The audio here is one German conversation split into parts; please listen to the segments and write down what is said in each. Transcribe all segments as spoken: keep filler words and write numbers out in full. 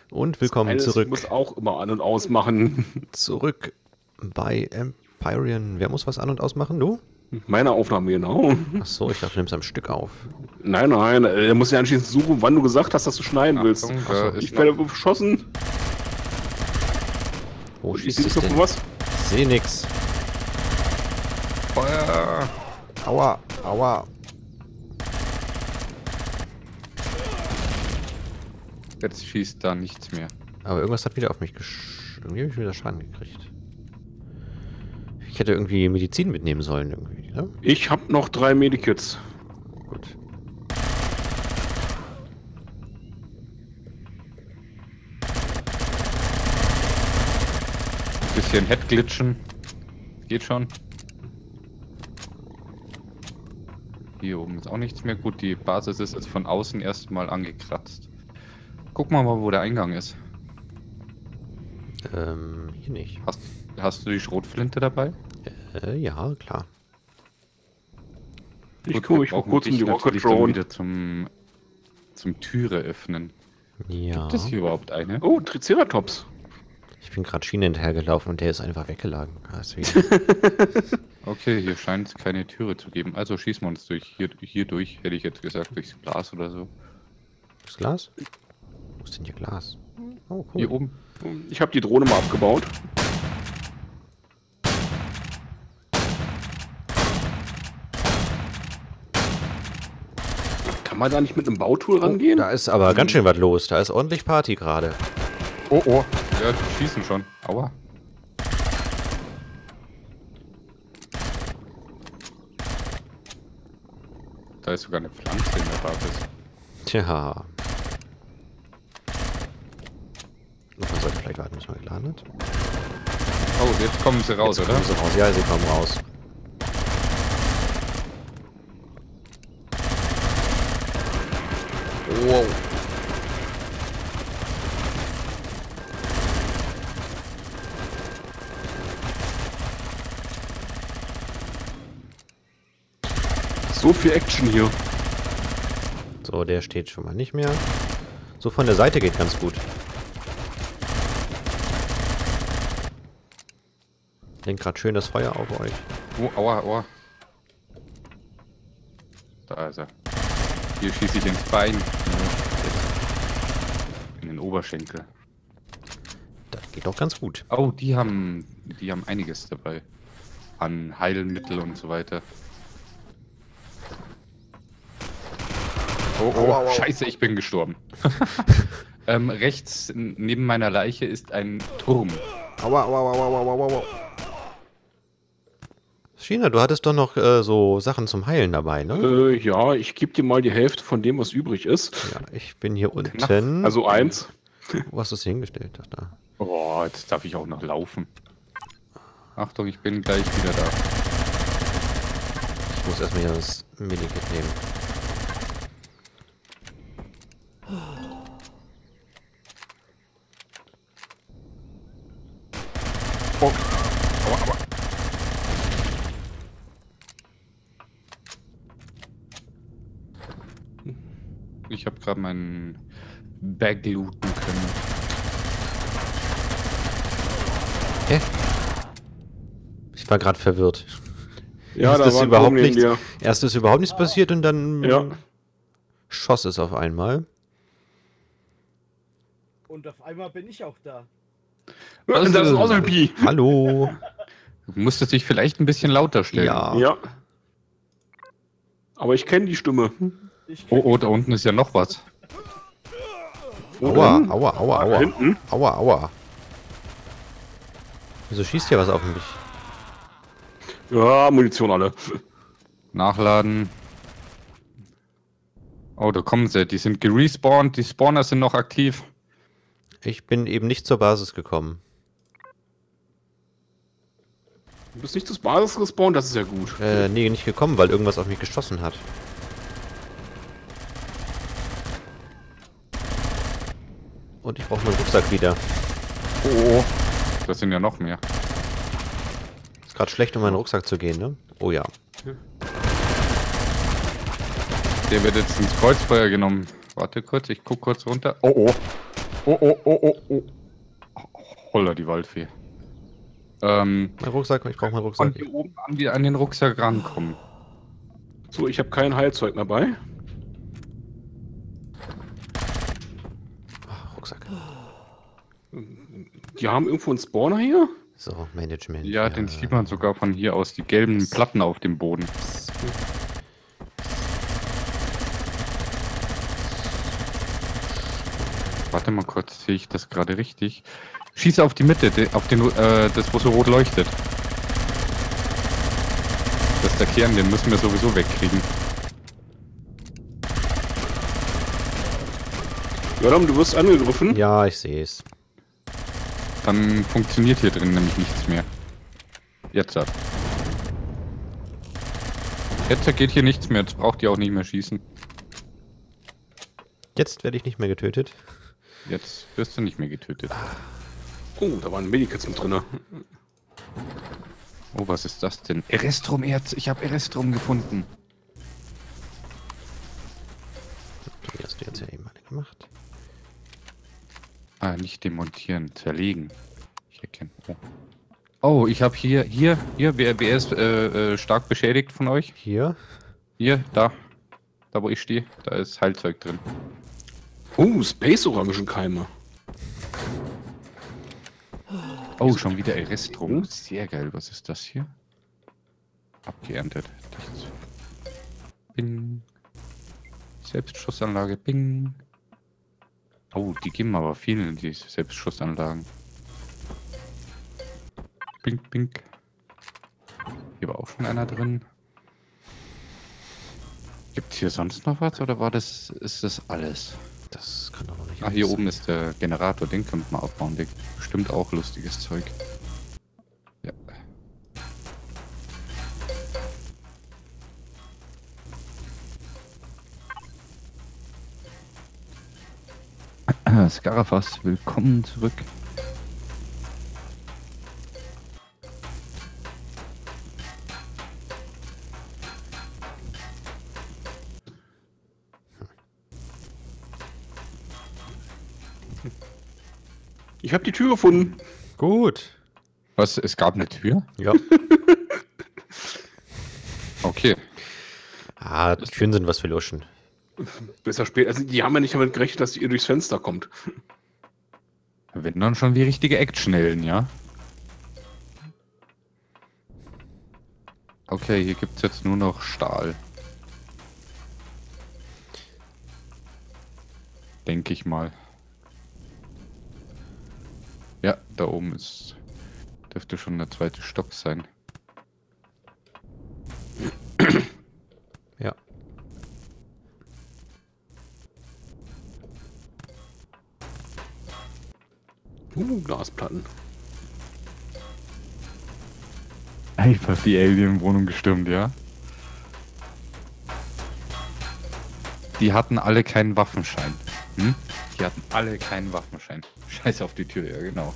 Und willkommen Eines zurück. muss auch immer an- und ausmachen. Zurück bei Empyrean. Wer muss was an- und ausmachen? Du? Meine Aufnahme, genau. Achso, ich dachte, du nimmst am Stück auf. Nein, nein, er muss ja anschließend suchen, wann du gesagt hast, dass du schneiden willst. Achtung, Ach so, da ist Ich werde noch- beschossen. Wo Ich schießt sehe es nicht denn? noch was. Ich seh nix. Feuer. Aua, aua. Jetzt schießt da nichts mehr. Aber irgendwas hat wieder auf mich gesch... Irgendwie habe ich wieder Schaden gekriegt. Ich hätte irgendwie Medizin mitnehmen sollen irgendwie, ne? Ich habe noch drei Medikits. Gut. Bisschen Headglitchen. Geht schon. Hier oben ist auch nichts mehr. Gut, die Basis ist jetzt von außen erstmal angekratzt. Gucken wir mal, wo der Eingang ist. Ähm, hier nicht. Hast, hast du die Schrotflinte dabei? Äh, ja, klar. Ich Gut, gucke wir mich mal brauchen kurz um dich die Rocket natürlich dann Drone. wieder zum, zum Türe öffnen. Ja. Gibt es hier überhaupt eine? Oh, Triceratops. Ich bin gerade Schiene hinterhergelaufen und der ist einfach weggelagen. Deswegen. Okay, hier scheint es keine Türe zu geben. Also schießen wir uns durch. Hier, hier durch, hätte ich jetzt gesagt, durchs Glas oder so. Das Glas? Wo ist denn hier Glas? Oh, cool. Hier oben. Ich habe die Drohne mal abgebaut. Kann man da nicht mit einem Bautool rangehen? Da ist aber ganz schön was los. Da ist ordentlich Party gerade. Oh, oh. Ja, die schießen schon. Aua. Da ist sogar eine Pflanze in der Basis. Tja. Man sollte vielleicht warten, bis man geladen hat. Oh, jetzt kommen sie raus, Jetzt oder? kommen sie raus. Ja, sie kommen raus. Wow. So viel Action hier. So, der steht schon mal nicht mehr. So, von der Seite geht ganz gut. Lenkt gerade schön das Feuer auf euch. Oh, aua, aua. Da ist er. Hier schieße ich ins Bein. In den Oberschenkel. Das geht doch ganz gut. Oh, die haben, die haben einiges dabei. An Heilmittel und so weiter. Oh, oh, Au, au, au. scheiße, ich bin gestorben. ähm, rechts n- neben meiner Leiche ist ein Turm. Aua, aua, aua, aua, aua, aua. China, du hattest doch noch äh, so Sachen zum Heilen dabei, ne? Äh, ja, ich gebe dir mal die Hälfte von dem, was übrig ist. Ja, ich bin hier unten. Also eins. Wo hast du es hingestellt? Ach, da. Oh, jetzt darf ich auch noch laufen. Achtung, ich bin gleich wieder da. Ich muss erstmal hier das Medikit nehmen. Oh, aua, aua. Ich habe gerade meinen Bag looten können. Hä? Ich war gerade verwirrt. Ja, erst, da ist war ein überhaupt Turm neben nichts, dir. erst ist überhaupt nichts passiert und dann Ja. schoss es auf einmal. Und auf einmal bin ich auch da. Das ist Osselpi. Hallo. Du musstest dich vielleicht ein bisschen lauter stellen. Ja. Ja. Aber ich kenne die Stimme. Ich Oh, oh, da unten ist ja noch was. Wo Aua, denn? aua, aua, Da aua. hinten? Aua, aua. Wieso schießt hier was auf mich? Ja, Munition alle. Nachladen. Oh, da kommen sie. Die sind gerespawnt. Die Spawner sind noch aktiv. Ich bin eben nicht zur Basis gekommen. Du bist nicht zur Basis gespawnt, das ist ja gut. Äh, nee, nicht gekommen, weil irgendwas auf mich geschossen hat. Und ich brauche meinen Rucksack wieder. Oh, oh. Das sind ja noch mehr. Ist gerade schlecht, um meinen Rucksack zu gehen, ne? Oh ja. Der wird jetzt ins Kreuzfeuer genommen. Warte kurz, ich guck kurz runter. Oh, oh. Oh, oh, oh, oh, oh. Holla, die Waldfee. Ähm, Mein Rucksack, ich brauche meinen von Rucksack. hier oben an, die, an den Rucksack rankommen. So, ich habe kein Heilzeug mehr bei. Ah, Rucksack. Die haben irgendwo einen Spawner hier. So, Management. Ja, den sieht man sogar von hier aus, die gelben Platten auf dem Boden. Warte mal kurz, sehe ich das gerade richtig? Schieße auf die Mitte, de- auf den, äh, das, wo so rot leuchtet. Das ist der Kern, den müssen wir sowieso wegkriegen. Jodam, du wirst angegriffen. Ja, ich sehe es. Dann funktioniert hier drin nämlich nichts mehr. Jetzt hat. Jetzt geht hier nichts mehr, jetzt braucht ihr auch nicht mehr schießen. Jetzt werde ich nicht mehr getötet. Jetzt wirst du nicht mehr getötet. Oh, da waren Medikits mit drin. Oh, was ist das denn? Erestrum-Erz, ich habe Erestrum gefunden. Okay, hast du jetzt ja eben eine gemacht. Ah, nicht demontieren, zerlegen. Ich erkenne. Oh, oh ich habe hier, hier, hier, wer, wer ist äh, äh, stark beschädigt von euch? Hier. Hier, da. Da, wo ich stehe, da ist Heilzeug drin. Oh, Space-Orangenkeime. Oh, schon wieder Erestrum. Sehr geil. Was ist das hier? Abgeerntet. Nichts. Bing. Selbstschussanlage. Bing. Oh, die geben aber viel, die Selbstschussanlagen. Bing, bing. Hier war auch schon einer drin. Gibt es hier sonst noch was oder war das, ist das alles? Das kann doch noch nicht. Ah, hier oben ist der Generator, den könnte man aufbauen. Der bestimmt auch lustiges Zeug. Ja. Scarafas, willkommen zurück. Ich habe die Tür gefunden. Gut. Was? Es gab eine Tür? Ja. Okay. Ah, Türen sind was für Luschen. Besser spät. Also, die haben ja nicht damit gerechnet, dass ihr durchs Fenster kommt. Wenn dann schon wie richtige Actionhelden, ja? Okay, hier gibt es jetzt nur noch Stahl. Denke ich mal. Ja, da oben ist. Dürfte schon der zweite Stock sein. Ja. Uh, Glasplatten. Einfach die Alien-Wohnung gestürmt, ja? Die hatten alle keinen Waffenschein. Hm? Die hatten alle keinen Waffenschein. Scheiß auf die Tür, ja genau.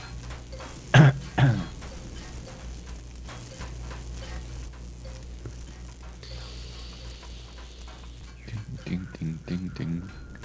Ding, ding, ding, ding.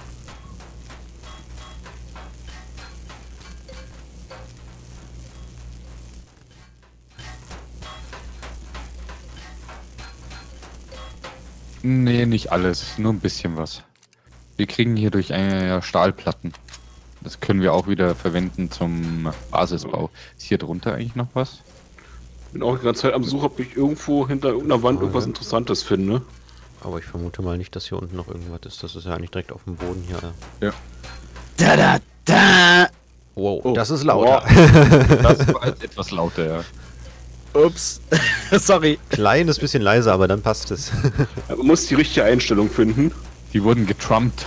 Nee, nicht alles, nur ein bisschen was. Wir kriegen hier durch äh, ja, Stahlplatten. Das können wir auch wieder verwenden zum Basisbau. Ist hier drunter eigentlich noch was? Bin auch die ganze Zeit am Suchen, ob ich irgendwo hinter irgendeiner Wand irgendwas Interessantes finde. Aber ich vermute mal nicht, dass hier unten noch irgendwas ist. Das ist ja eigentlich direkt auf dem Boden hier. Ja. Da, da, da. Wow, Oh. das ist lauter. Das war jetzt etwas lauter, ja. Ups. Sorry. Kleines bisschen leiser, aber dann passt es. Man muss die richtige Einstellung finden. Die wurden getrumpt.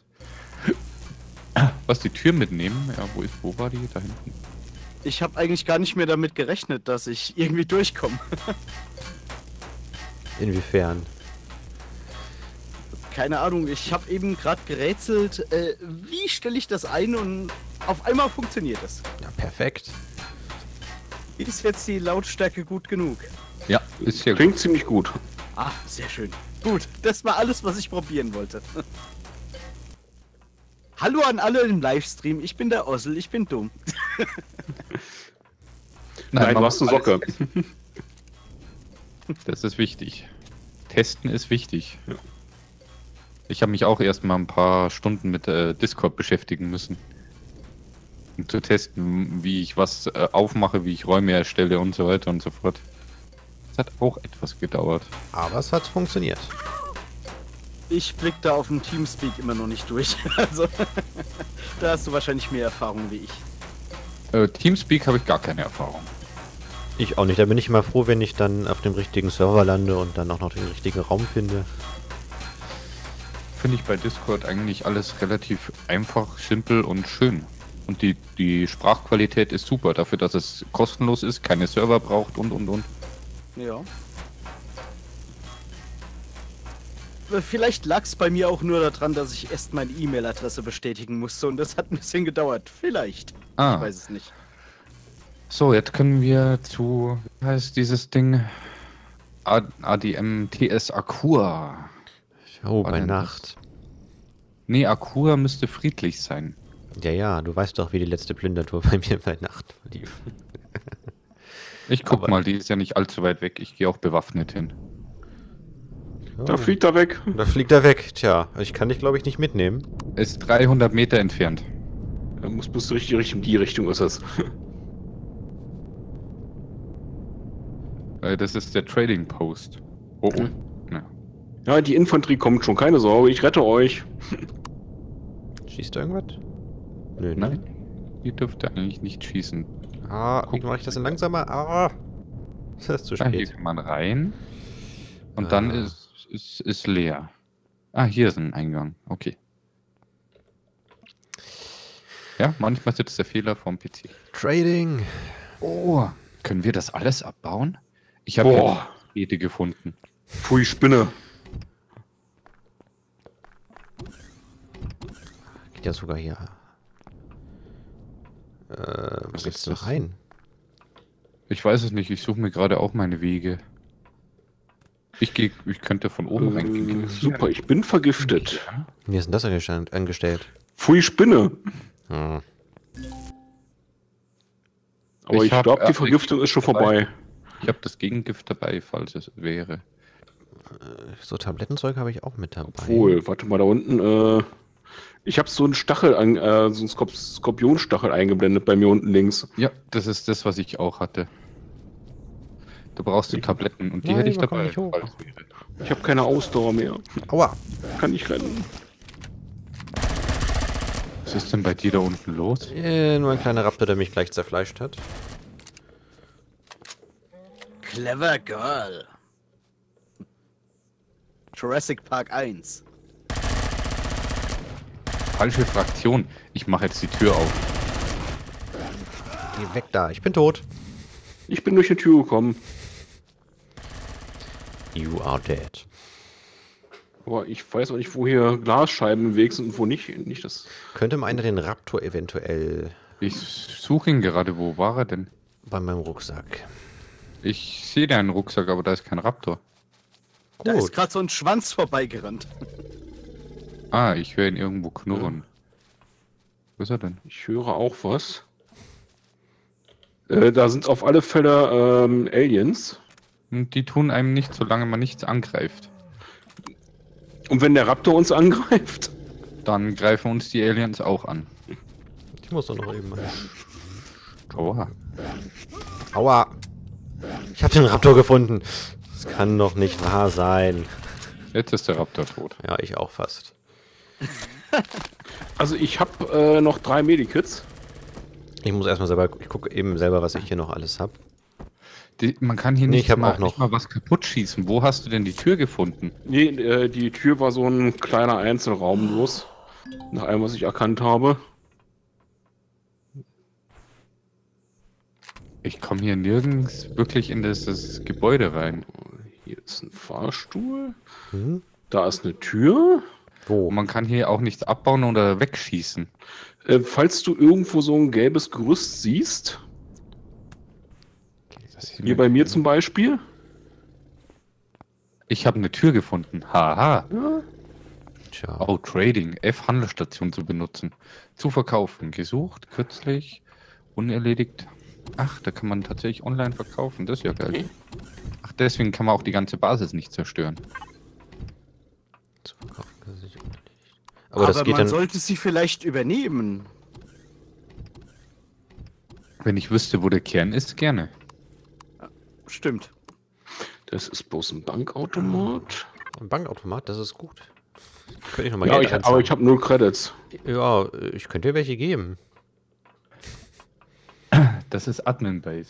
Was, die Tür mitnehmen? Ja, wo ist, wo war die? Da hinten. Ich habe eigentlich gar nicht mehr damit gerechnet, dass ich irgendwie durchkomme. Inwiefern? Keine Ahnung, ich habe eben gerade gerätselt, äh, wie stelle ich das ein und auf einmal funktioniert es. Ja, perfekt. Ist jetzt die Lautstärke gut genug? Ja, ist hier. Klingt ziemlich gut. Ah, sehr schön. Gut, das war alles, was ich probieren wollte. Hallo an alle im Livestream, ich bin der Ossel, ich bin dumm. Nein, du man hast eine muss alles Socke. testen. Das ist wichtig. Testen ist wichtig. Ja. Ich habe mich auch erst mal ein paar Stunden mit äh, Discord beschäftigen müssen. Um zu testen, wie ich was äh, aufmache, wie ich Räume erstelle und so weiter und so fort. Das hat auch etwas gedauert. Aber es hat funktioniert. Ich blick da auf dem Teamspeak immer noch nicht durch. Also, da hast du wahrscheinlich mehr Erfahrung wie ich. Äh, Teamspeak habe ich gar keine Erfahrung. Ich auch nicht. Da bin ich immer froh, wenn ich dann auf dem richtigen Server lande und dann auch noch den richtigen Raum finde. Finde ich bei Discord eigentlich alles relativ einfach, simpel und schön. Und die, die Sprachqualität ist super, dafür, dass es kostenlos ist, keine Server braucht und und und. Ja. Vielleicht lag es bei mir auch nur daran, dass ich erst meine E-Mail-Adresse bestätigen musste und das hat ein bisschen gedauert. Vielleicht. Ah. Ich weiß es nicht. So, jetzt können wir zu, wie heißt dieses Ding? A D M T S Akua. Oh, War bei denn Nacht. Nee, Akua müsste friedlich sein. Ja, ja, du weißt doch, wie die letzte Plündertour bei mir bei Nacht lief. Ich guck Aber- mal, die ist ja nicht allzu weit weg. Ich gehe auch bewaffnet hin. Da fliegt er weg. Da fliegt er weg. Tja, ich kann dich, glaube ich, nicht mitnehmen. Ist dreihundert Meter entfernt. Da muss bis richtig, richtig in die Richtung ist es. Äh, Das ist der Trading Post. Oh, oh. Mhm. Ja. Ja, die Infanterie kommt schon, keine Sorge, ich rette euch. Schießt da irgendwas? Nö, ne? Nein, die dürfte eigentlich nicht schießen. Ah, wie mache ich das denn langsamer? Ah! Das ist zu Ah, hier spät. kann man rein. Und Ah. dann ist, ist, ist leer. Ah, hier ist ein Eingang. Okay. Ja, manchmal sitzt der Fehler vom P C. Trading! Oh, können wir das alles abbauen? Ich habe Boah. Beete gefunden. Pfui, Spinne. Geht ja sogar hier. Äh, wo Was geht's ist denn das? rein? Ich weiß es nicht, ich suche mir gerade auch meine Wege. Ich gehe, ich könnte von oben Äh, reingehen. super, ich bin vergiftet. Ja. Wie ist denn das angestellt? angestellt? Pfui, Spinne. Hm. Aber Ich ich, hab, glaube, äh, die Vergiftung ist schon vorbei. Ich habe das Gegengift dabei, falls es wäre. So Tablettenzeug habe ich auch mit dabei. Obwohl, warte mal, da unten, äh, ich habe so einen Stachel, an, äh, so einen Skorp Skorpionstachel eingeblendet bei mir unten links. Ja, das ist das, was ich auch hatte. Da brauchst du Tabletten und die Nein, hätte ich man kommt dabei. nicht hoch. falls es wäre. Ich habe keine Ausdauer mehr. Aua! Kann nicht rennen. Was ist denn bei dir da unten los? Äh, nur ein kleiner Raptor, der mich gleich zerfleischt hat. Clever Girl. Jurassic Park eins. Falsche Fraktion. Ich mache jetzt die Tür auf. Geh weg da, ich bin tot. Ich bin durch die Tür gekommen. You are dead. Aber ich weiß auch nicht, wo hier Glasscheiben im Weg sind und wo nicht. Nicht das. Könnte mal einer den Raptor eventuell Ich suche ihn gerade. Wo war er denn? bei meinem Rucksack? Ich sehe da einen Rucksack, aber da ist kein Raptor. Da ist Gut. gerade so ein Schwanz vorbeigerannt. Ah, ich höre ihn irgendwo knurren. Wo ist er denn? Ich höre auch was. Äh, da sind auf alle Fälle ähm, Aliens. Und die tun einem nichts, solange man nichts angreift. Und wenn der Raptor uns angreift? Dann greifen uns die Aliens auch an. Ich muss doch noch eben mal. Oha. Aua! Ich habe den Raptor gefunden. Das kann doch nicht wahr sein. Jetzt ist der Raptor tot. Ja, ich auch fast. Also ich habe äh, noch drei Medikits. Ich muss erstmal selber, ich gucke eben selber, was ich hier noch alles habe. Die, man kann hier Nee, nicht, ich hab mal, auch noch- nicht mal was kaputt schießen. Wo hast du denn die Tür gefunden? Nee, äh, die Tür war so ein kleiner Einzelraum bloß. Nach allem, was ich erkannt habe. Ich komme hier nirgends wirklich in das, das Gebäude rein. Hier ist ein Fahrstuhl. Hm? Da ist eine Tür. Wo? Und man kann hier auch nichts abbauen oder wegschießen. Äh, falls du irgendwo so ein gelbes Gerüst siehst, hier bei mir zum Beispiel. Ich habe eine Tür gefunden. Haha. Ja. Tja. Oh, Trading. F Handelsstation zu benutzen. Zu verkaufen. Gesucht, kürzlich, unerledigt. Ach, da kann man tatsächlich online verkaufen. Das ist ja geil. Ach, deswegen kann man auch die ganze Basis nicht zerstören. Zu verkaufen, das ist nicht unerledigt. Aber, Aber das geht man dann. sollte sie vielleicht übernehmen. Wenn ich wüsste, wo der Kern ist, gerne. Stimmt. Das ist bloß ein Bankautomat. Ein Bankautomat, das ist gut. Könnte ich nochmal Ja, Geld ich, aber einzahlen. ich habe null Credits. Ja, ich könnte dir welche geben. Das ist Admin-Base.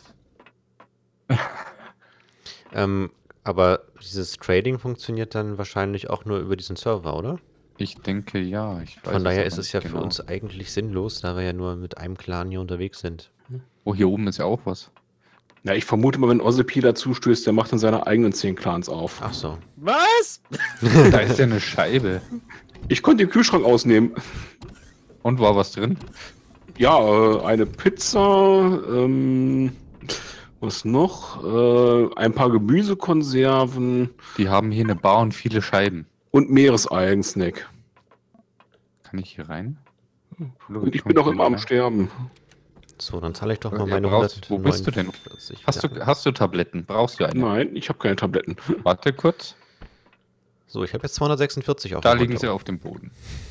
Ähm, aber dieses Trading funktioniert dann wahrscheinlich auch nur über diesen Server, oder? Ich denke, ja. Ich weiß Von daher aber ist es nicht ja genau. für uns eigentlich sinnlos, da wir ja nur mit einem Clan hier unterwegs sind. Oh, hier oben ist ja auch was. Ja, ich vermute mal, wenn Ozzy dazu stößt, der macht dann seine eigenen zehn Clans auf. Ach so. Was? Da ist ja eine Scheibe. Ich konnte den Kühlschrank ausnehmen. Und war was drin? Ja, äh, eine Pizza, ähm, was noch? Äh, ein paar Gemüsekonserven Die haben hier eine Bar und viele Scheiben. und Meereseigen-Snack. Kann ich hier rein? Und ich bin auch immer am Sterben. So, dann zahle ich doch Ja, mal meine brauchst- wo bist du denn? hundertneunundvierzig. Hast Ja. du, hast du Tabletten? Brauchst du eine? Nein, ich habe keine Tabletten. Warte kurz. So, ich habe jetzt zweihundertsechsundvierzig auf Da dem liegen Konto. sie auf dem Boden.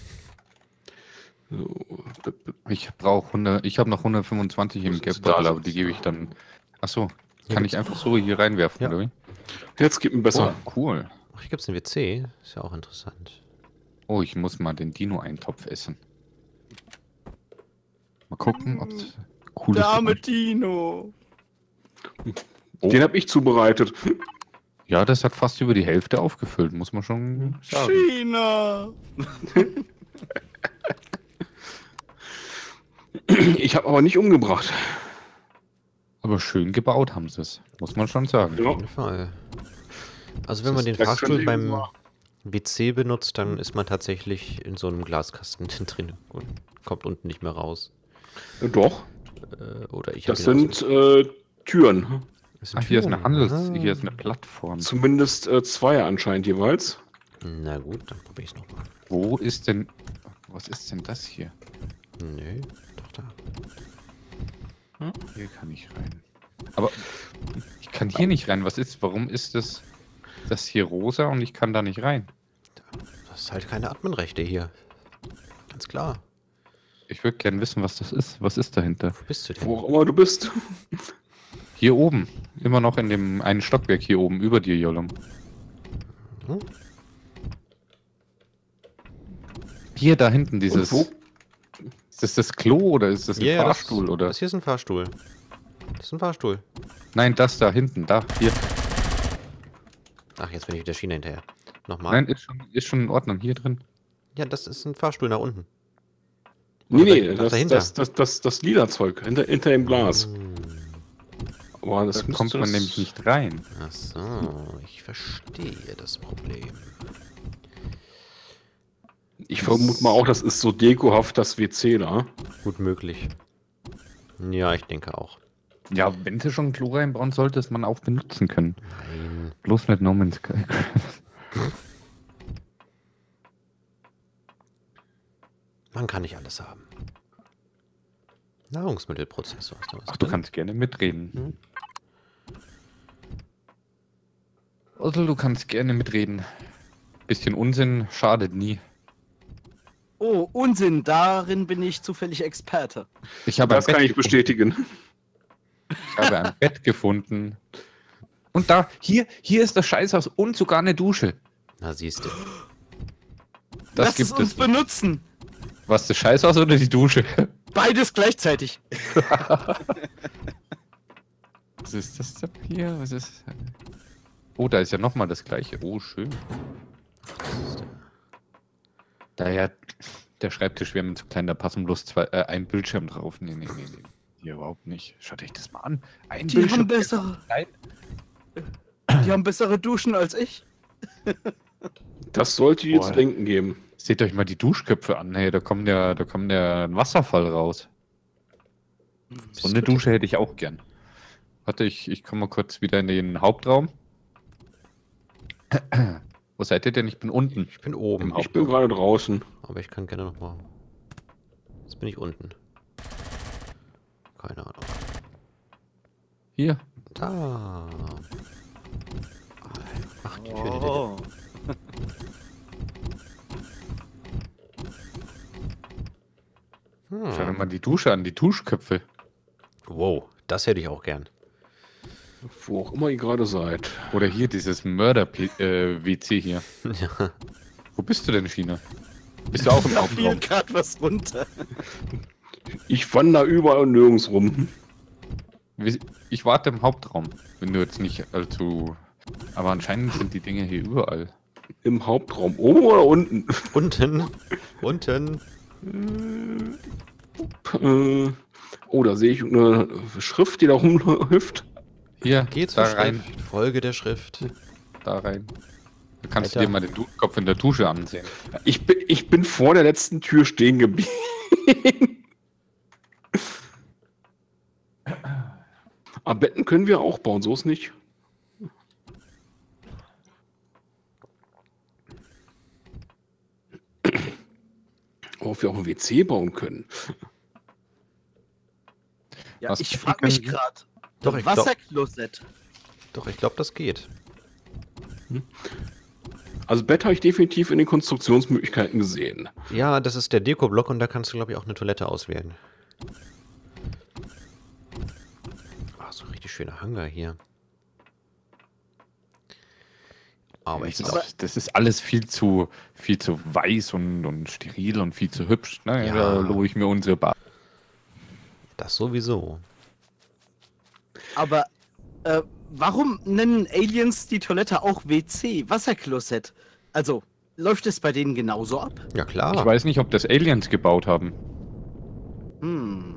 So. Ich brauche hundert, ich habe noch hundertfünfundzwanzig im Was ist Gap, das? aber die gebe ich dann. Achso, Hier kann ich gibt's- einfach so hier reinwerfen, Ja. oder wie? Jetzt geht mir besser. Oh, cool. Ach, hier gibt es einen W C. Ist ja auch interessant. Oh, ich muss mal den Dino-Eintopf essen. Mal gucken, ob es cool Der ist. arme Dino. Oh. Den habe ich zubereitet. Ja, das hat fast über die Hälfte aufgefüllt, muss man schon sagen. China. Ich habe aber nicht umgebracht. Aber schön gebaut haben sie es, muss man schon sagen. Ja. Auf jeden Fall. Also wenn Das man den ist- das Fahrstuhl könnte beim eben wahr. W C benutzt, dann ist man tatsächlich in so einem Glaskasten drin und kommt unten nicht mehr raus. Äh, Doch, Äh, oder ich hab das ihn sind äh, Türen. aus- Das sind Ach, hier ist eine Türen. Handels, Ah. hier ist eine Plattform. Zumindest äh, zwei anscheinend jeweils. Na gut, dann probiere ich es nochmal. Wo ist denn, was ist denn das hier? Nö, doch da. Hier kann ich rein. Aber ich kann hier nicht rein. Was ist, warum ist das, das hier rosa und ich kann da nicht rein? Das ist halt keine Adminrechte hier. Ganz klar. Ich würde gerne wissen, was das ist. Was ist dahinter? Wo bist du denn? Wo auch immer du bist. Hier oben. Immer noch in dem einen Stockwerk hier oben über dir, Jolom. Hm? Hier da hinten dieses. Und Ist das das Klo oder ist das ein Ja, das- Fahrstuhl oder? Das hier ist ein Fahrstuhl. Das ist ein Fahrstuhl. Nein, das da hinten, da, hier. Ach, jetzt bin ich der Schiene hinterher. Nochmal. Nein, ist schon, ist schon in Ordnung. Hier drin. Ja, das ist ein Fahrstuhl nach unten. Nee, Oder nee, da- das, dahinter. das, das, das, das lila Zeug hinter, hinter dem Glas. Hm. Aber das Da müsste kommt man das- nämlich nicht rein. Ach so, ich verstehe das Problem. Ich vermute mal auch, das ist so dekohaft, das W C da. Gut möglich. Ja, ich denke auch. Ja, wenn sie schon ein Klo reinbauen, sollte es man auch benutzen können. Nein. Bloß nicht No Man's Sky. Man kann nicht alles haben. Nahrungsmittelprozessor ist da was Ach, du drin? kannst gerne mitreden. Hm? Also, du kannst gerne mitreden. Bisschen Unsinn schadet nie. Oh, Unsinn, darin bin ich zufällig Experte. Ich habe Das ein kann Bett ich bestätigen. gefunden. Ich habe ein Bett gefunden. Und da, hier, hier ist das Scheißhaus und sogar eine Dusche. Na, siehst du. Das Lass gibt es uns es. nicht. benutzen. Was, das Scheißhaus oder die Dusche? Beides gleichzeitig. Was ist das denn hier? Was ist. Oh, da ist ja nochmal das gleiche. Oh, schön. Daher, der Schreibtisch wäre mir zu klein, da passen bloß zwei, äh, ein Bildschirm drauf. Nee, nee, nee, nee. Hier überhaupt nicht. Schaut euch das mal an. Ein Die haben der bessere, klein. die haben bessere Duschen als ich. Das sollte dir Boah. zu denken geben. Seht euch mal die Duschköpfe an. Hey, da kommt ja, da kommt ja ein Wasserfall raus. So eine Dusche hätte ich auch gern. Warte, ich, ich komme mal kurz wieder in den Hauptraum. Wo seid ihr denn? Ich bin unten. Ich bin oben. Im Ich bin gerade draußen. Aber ich kann gerne nochmal. Jetzt bin ich unten. Keine Ahnung. Hier. Da. Ach, die Tür. Die Oh. Hm. Schau dir mal die Dusche an, die Duschköpfe. Wow, das hätte ich auch gern. Wo auch immer ihr gerade seid. Oder hier dieses Mörder-W C hier. Ja. Wo bist du denn, China? Bist du auch im Da fiel Hauptraum? gerade was runter. Ich wandere überall und nirgends rum. Wir- Ich warte im Hauptraum, wenn du jetzt nicht allzu... Aber anscheinend sind die Dinge hier überall. Im Hauptraum. Oben oder unten? Unten. Unten. Äh, oh, da sehe ich eine Schrift, die da rumläuft. Hier, Geh zur da rein, Schrift. Folge der Schrift. da rein. Da kannst Alter. du dir mal den Duschkopf in der Dusche ansehen. Ich bin, ich bin vor der letzten Tür stehen geblieben. Aber Betten können wir auch bauen, so ist nicht. Ob wir auch ein W C bauen können. Ja, Was ich frage mich können- gerade. Doch, ich glaub- Wasserklosett. Doch, ich glaube, das geht. Also Bett habe ich definitiv in den Konstruktionsmöglichkeiten gesehen. Ja, das ist der Deko-Block und da kannst du, glaube ich, auch eine Toilette auswählen. Ach, so richtig schöner Hangar hier. Aber ich das, glaube, ist, das ist alles viel zu, viel zu weiß und, und steril und viel zu hübsch. Ne? Ja. Da lobe ich mir unsere Bar. das sowieso. Aber äh, warum nennen Aliens die Toilette auch W C, Wasserklosett? Also, läuft es bei denen genauso ab? Ja, klar. Ich weiß nicht, ob das Aliens gebaut haben. Hm.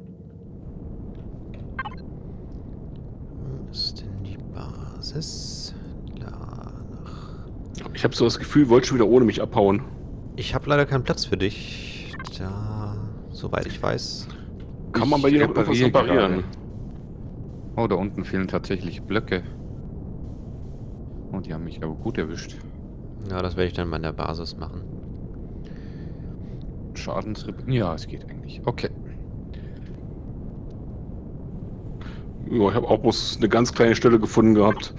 Wo ist denn die Basis? Da nach. Ich habe so das Gefühl, wollt schon wieder ohne mich abhauen. Ich habe leider keinen Platz für dich. Da, soweit ich weiß. Kann man bei Ich dir noch irgendwas repariere reparieren? gerade. Oh, da unten fehlen tatsächlich Blöcke. Oh, die haben mich aber gut erwischt. Ja, das werde ich dann mal in der Basis machen. Schadensrep... Ja, es geht eigentlich. Okay. Ja, ich habe auch bloß eine ganz kleine Stelle gefunden gehabt.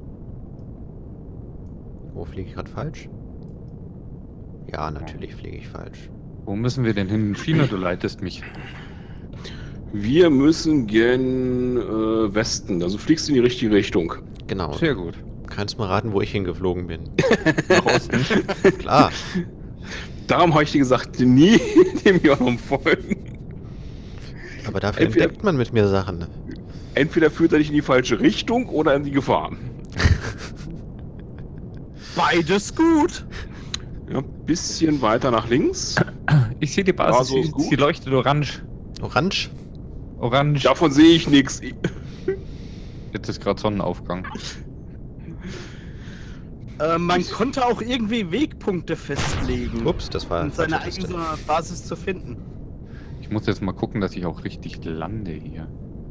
Wo fliege ich gerade falsch? Ja, natürlich fliege ich falsch. Wo müssen wir denn hin? China, du leitest mich. Wir müssen gen äh, Westen, also fliegst du in die richtige Richtung. Genau. Sehr gut. Kannst mal raten, wo ich hingeflogen bin. Nach Osten. Klar. Darum habe ich dir gesagt, nie dem Jörn folgen. Aber dafür Entweder- entdeckt man mit mir Sachen. Entweder führt er dich in die falsche Richtung oder in die Gefahr. Beides gut. Ja, bisschen weiter nach links. Ich sehe die Basis. Ja, so ist sie, gut. sie leuchtet orange. Orange? Orange. Davon sehe ich nichts. Jetzt ist gerade Sonnenaufgang. Äh, man konnte auch irgendwie Wegpunkte festlegen, Ups, das war um seine falsche eigene Taste. Basis zu finden. Ich muss jetzt mal gucken, dass ich auch richtig lande hier.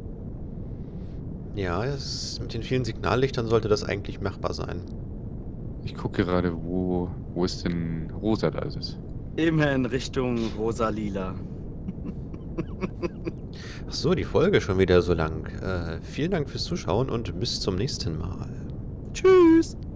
Ja, es, mit den vielen Signallichtern sollte das eigentlich machbar sein. Ich gucke gerade, wo, wo ist denn Rosa? Da ist es. Immer in Richtung rosa-lila. Ach so, die Folge schon wieder so lang. Äh, vielen Dank fürs Zuschauen und bis zum nächsten Mal. Tschüss.